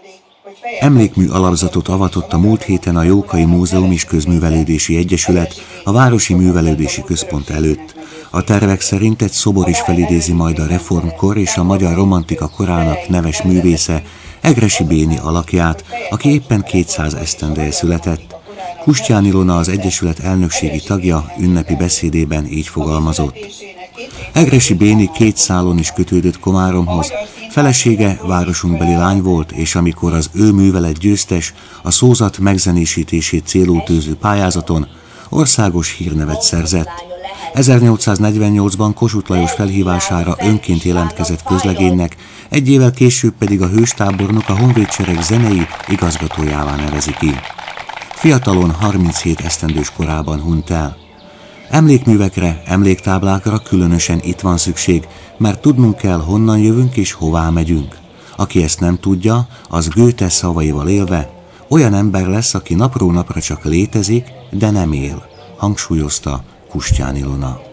Emlékmű alapzatot avatott a múlt héten a Jókai Múzeum és Közművelődési Egyesület a Városi Művelődési Központ előtt. A tervek szerint egy szobor is felidézi majd a reformkor és a magyar romantika korának neves művésze, Egressy Béni alakját, aki éppen 200 esztendeje született. Kustyán Ilona, az Egyesület elnökségi tagja ünnepi beszédében így fogalmazott. Egressy Béni 2 szálon is kötődött Komáromhoz, felesége városunkbeli lány volt, és amikor az ő művelet győztes, a szózat megzenésítését célul tűző pályázaton országos hírnevet szerzett. 1848-ban Kossuth Lajos felhívására önként jelentkezett közlegénynek, egy évvel később pedig a hőstábornok a honvédsereg zenei igazgatójává nevezi ki. Fiatalon 37 esztendős korában hunyt el. Emlékművekre, emléktáblákra különösen itt van szükség, mert tudnunk kell, honnan jövünk és hová megyünk. Aki ezt nem tudja, az Goethe szavaival élve olyan ember lesz, aki napról napra csak létezik, de nem él, hangsúlyozta Kustyán Ilona.